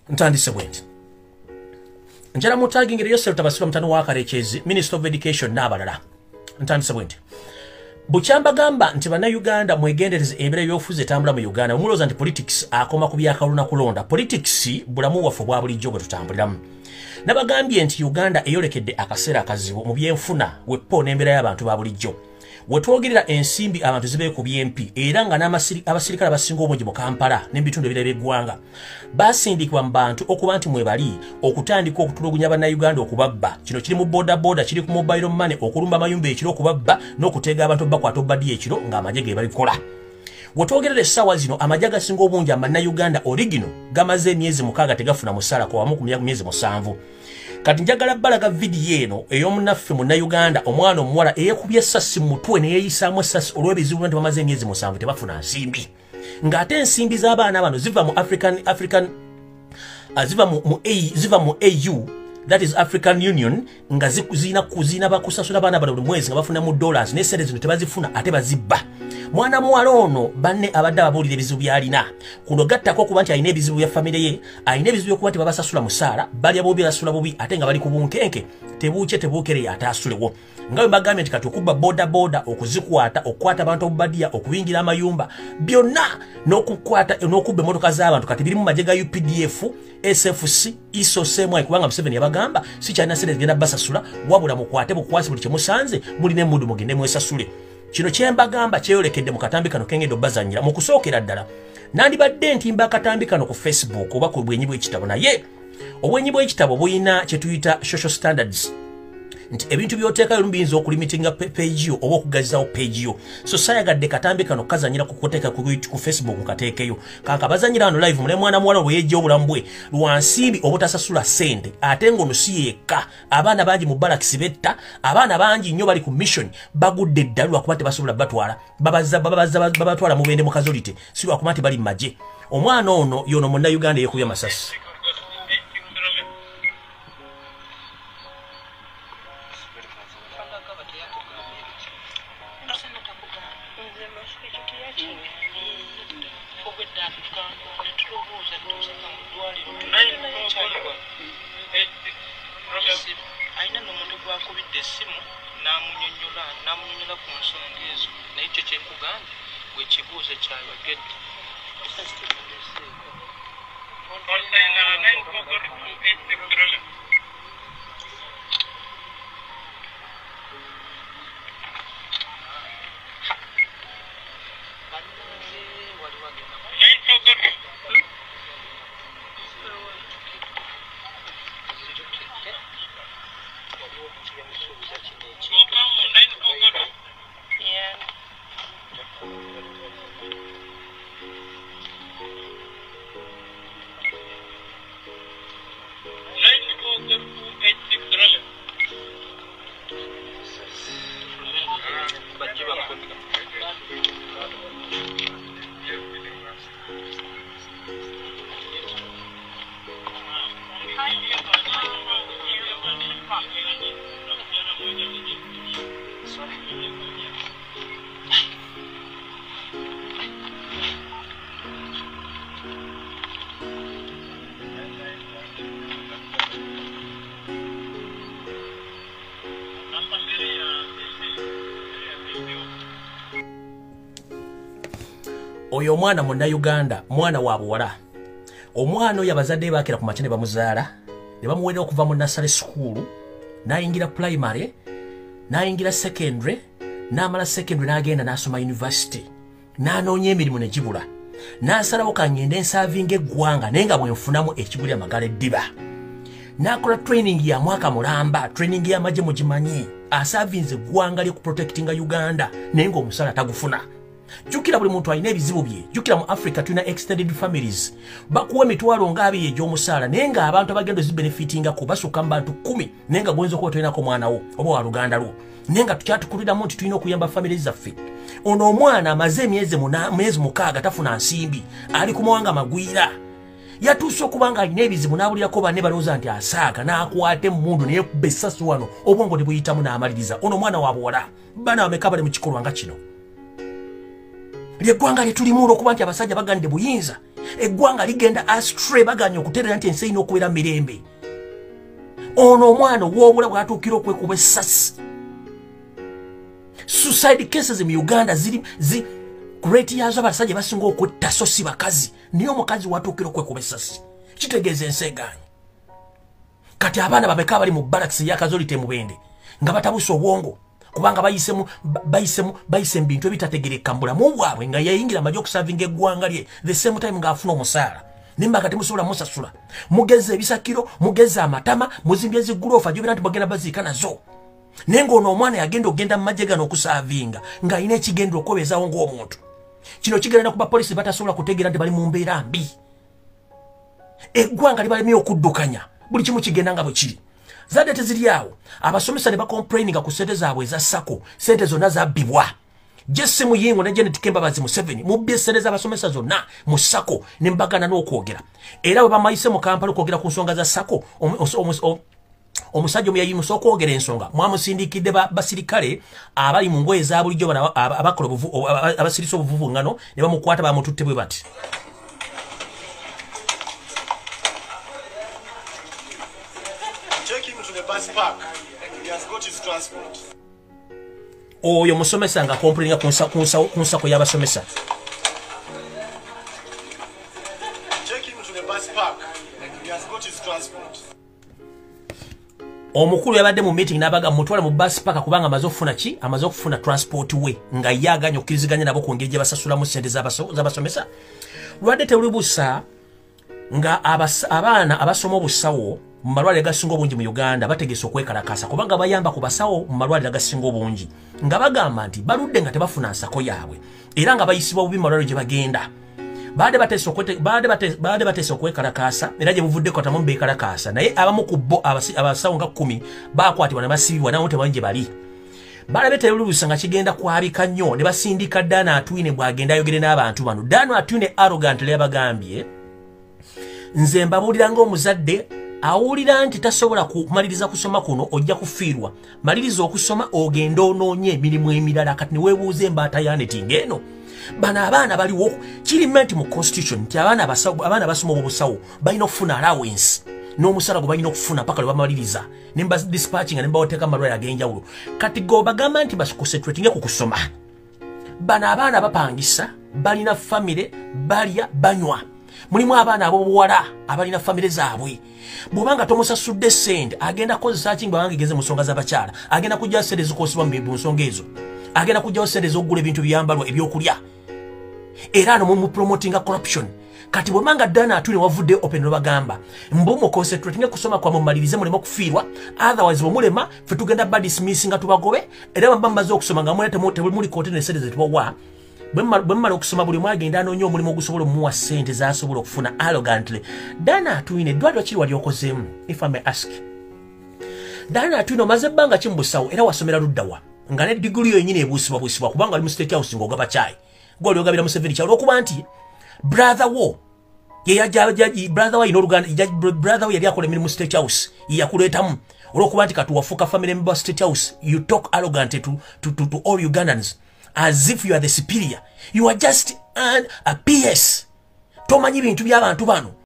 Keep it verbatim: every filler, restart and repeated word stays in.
ntandise bwenti njala mutagingire yourself tabasula mtano wa Kalese Minister of Education n'abalala ntandise bwenti Buchamba gamba nti bana Uganda mwegendereze ebere yofuze tambula mu Uganda muloza nti politics akoma ku byakaluna kulonda politics bulamu wafu bwa bulijjo bwe tutambuliramu nabagambye nti Uganda eyolekedde akaseera akazibu mu byenfuna wepo n'embera y'abantu ba bulijjo wetwogerera ensimbi abantu zibe ku B M P era nga n'amasiri abasirikale basinga obungi mu Kampala n'ebitundu ebirala by'eggwanga basindikibwa mu bantu okuba nti mwebali okutandika okutulugunya bana Uganda okubabba kino kiri mu boda boda kiri ku mobile money okulumba mayumba ekiro okubabba n'okuteega abantu bakwata obadi ekiro nga amajye ge balikola wetwogerera essawa zino amajye gasinga obungi amanna Uganda original gamaze emyezi mukaaga tegafuna musala kwa wamu ku myezi musanvu kati njagala balaga video eno ey'omunaffe munna Uganda omwana omuwala eyekubye essasi mu mutwe ne yeeyisaamu essasi olw'ebizibu nti bamaze emyezi musanvu tebafuna nsimbi ng'ate ensimbi z'abaana bano ziva mu African African uh, ziva mu, mu, A, ziva mu A U that is African Union nga zikuzina kuzina bakusasula abaana bano buli mwezi nga bafuna mu dollars ne sente zino tebazifuna ate bazibba mwana muwala ono banne abadde ababuulira ebizibu byalina kuno gattako okuba nti alina ebizibu bya famire ye alina ebizibu byokuba nti babasasula musaala balya bubi basula bubi ate nga bali ku bunkenke tebuuke tebuukere ate asulewo nga bwe bagambye nti kati okubba boda boda okuzikwata okukwata abantu obubadiya okubingira amayumba byonna n'okukwata n'okubba emmotoka z'abantu kati biri mu magye ga U P D F S F C I S O C M I kubanga Museveni yabagamba si kyalina sente zigenda basasula wabula mukwate bukwasi buli kyemusanze mulina emmundu mugende mwesasule kino kyembagamba kyeyolekedde mu katambi kano kengedde obbazanyira mu kusookera ddala nandibadde ntimba akatambi kano ku Facebook oba ku bwenyi bw'ekitabo naye obwenyi bw'ekitabo buyina kye tuyita social standards nti ebintu byoteekayo lumuyinza okulimitinga page yo oba okugazizawo page yo so sayagadde katambi kano kazanyira kukuteeka ku Facebook kateekeyo kaka bazanyira wano live mule mwana muwala bwe yejja obulamu bwe lwansimbi obutasasula sente ate ngono si yekka abaana bangi mu barracks betta abaana bangi nnyo bali ku mission bagudde eddalu lwakuba tebasobola batwala babaza babaza babatwala mu bende mu kazolite si lwakuba nti bali maje omwana ono yono munna Uganda yekubye masasi aina n'omuntu gwakubidde essimu n'amunyonnyola n'amunyonnyola ku nsonga ezo naye kyo kyenkugambye gwe kibuuzo kyayogedde oyo omwana munna Uganda mwana wa buwala omwana oyo abazadde baakira ku makya ne bamuzaala ne bamuwerera okuva mu nursery school n'ayingira primary n'ayingira secondary n'amala secondary n'agenda n'asoma university n'anoonya emirimu ne gibula n'asalawo kangende nsaavinga eggwanga naye nga bwenfunamu ekiguli amagala eddiba n'akola training ya mwaka mulamba training y'amagye mugimanyi asaavinze eggwanga lye ku protectinga Uganda naye ng'omusala tagufuna jukira buli muntu alina ebizibu bye jukira mu Africa tulina extended families bakuwa emitwalo ng'abiri egy'omusaala naye nga abantu abagenda zibenefitinga ko basukka mu bantu kumi naye nga gwenza okuba tolinako mwana wo oba wa luganda lwo naye nga tukyatukuliramu nti tulina okuyamba families zaffe ono omwana amaze emyezi myezi mukaaga tafuna nsimbi ali ku mawanga magwira yatuuse okuba nga alina ebizibu n'abulirako banne balowooza nti asaaga n'akwata emmundu naye kubba essasi wano obwongo ne buyitamu n'amaliriza ono omwana wa buwala bana bameka bali mu kikolwa nga kino Ly'eggwanga lye tulimu olw'okuba nti abasajja bagande buyinza. Eggwanga ligenda astray baganya okutereera nti ensi erina okubeera mirembe. Ono omwana ow'obula bw'atuukira okwekuba essasi. Suicide cases mu Uganda ziri zi great yazo abasajja basinga okwetta so si bakazi. Niyo omukazi watuukira okwekuba essasi. Kitegeeza ensi egaanye. Kati abaana babeka bali mu barracks y'akazolite mu Bende nga batabusa obwongo kubanga bayisemu bayisemu bayisemu bintu ebitategereka mbulamu bwabwe nga yayingira amajja okusavinga eggwanga lye the same time nga afuna omusaala nimba kati musobola musasula mugeze ebisakiro mugeze amatama muzimbye zigulofa jobera nti bagenda baziika nazo nenga ono omwana yagenda ogenda mu majje gano okusavinga nga ayina ekigendo okwebeezaawo ng'omuntu kino kigenda kuba polisi batasobola kutegeera nti bali mu mbeera mbi eggwanga libalemye okuddukanya buli kimu kigenda nga bwe kiri zadde teziri awo abasomesa ne bacomplaininga ku ssente zaabwe eza sako ssente zonna zabbibwa Jesse Muyingo ne Janet Kembabazi Museveni mubbye ssente z'abasomesa zonna mu sako ne mbagana n'okwogera era bwe bamayise mu Kampala okwogera ku nsonga za sako omusajja omuyayimusa okwogera ensonga mwamusindikidde basirikale abali mu ngoye za bulijjo abakola abasirisa obuvubuŋŋano ne bamukwata bamututte bwe bati. Oyo musomesa nga complaininga ku nsako y'abasomesa. Omukulu yabadde mu meeting n'abaga mutwala mu bus park kubanga amaze okufuna ki amaze okufuna transport we nga yaganya okkiriziganya nabo ku ngeri gye basasulamu ssente z'abasomesa. Lwadde tewuli busa nga abaana abasoma obusawo mu malwaliro agasinga obungi mu Uganda bategese okwekalakasa kubanga bayamba ku basawo mu malwaliro agasinga obungi nga bagamba nti baludde nga tebafuna nsako yaabwe era nga bayisibwa bubi mu malwaliro gye bagenda baade bateesa baade baade bateesa okwekalakasa era gye buvudde kotamu beekalakasa naye abamu ku bo abasawo nga kkumi baakwatibwa ne basibibwa nabo tebamanyi gye bali balabe tebulubusa nga kigenda kwabika nnyo ne basindika Dana Atwine bw'agenda ayogere n'abantu bano. Dana Atwine arrogant le yabagambye nze mbabuulira ng'omuzadde awulira nti tasobola kumaliriza kusoma kuno ojja kufiirwa maliriza okusoma ogenda onoonye emirimu emirala kati ne weebuuza embaata yaneti ng'eno bano abaana baliwo kiri menti mu constitution nti abaana basoma obusawo balina okufuna allowance n'omusala gwe balina okufuna paka lwe bamaliriza ne mba dispatching ne mbawoteeka amalwaliro ag'enjawulo kati go bagamba nti baconcentratinge ku kusoma bano abaana bapangisa balina famire balya banywa mulimu abaana ab'obuwala abalina famire zaabwe bw'obanga tomusasudde ssente agenda kozesa ki bw'abanga igeze mu nsonga z'abakyala agenda kujjawo ssente zikosebwa mu nsonga ezo agenda kujjawo ssente ez'okugula ebintu byambalwa ebyokulya era ano mu promotinga corruption kati bw'obanga Dana Atwine wavudde open no bagamba mbu mu concentrating kusoma kwa mumalirize mulema kufiirwa otherwise bw'omulema ffe tugenda bad dismissing nga tubagobe era bamba mmaze okusoma nga mulete muli kote ne ssente ze tubawa bwe mmala okusoma buli mwagenda anoonya omulimu ogusobola omuwa ssente z'asobola okufuna arrogantly. Dana Atwine eddwaliro kiri wali okozeemu if I may ask. Dana Atwine omaze ebbanga ki mu busawo era wasomera luddawa nga ne diguli yo yennyini ebuusibwa buusibwa kubanga ali mu state house ng'ogaba caayi gwali ogabira Museveni kyalo olw'okuba nti brother wo yeyajaji brother wa ino Uganda brother wo yali akola emirimu state house yakuleetamu olw'okuba nti kati wafuuka family member state house you talk arrogant to, to, to, to all Ugandans as if you are the superior. You are just an, a P S. Tomanyi bintu by'abantu bano.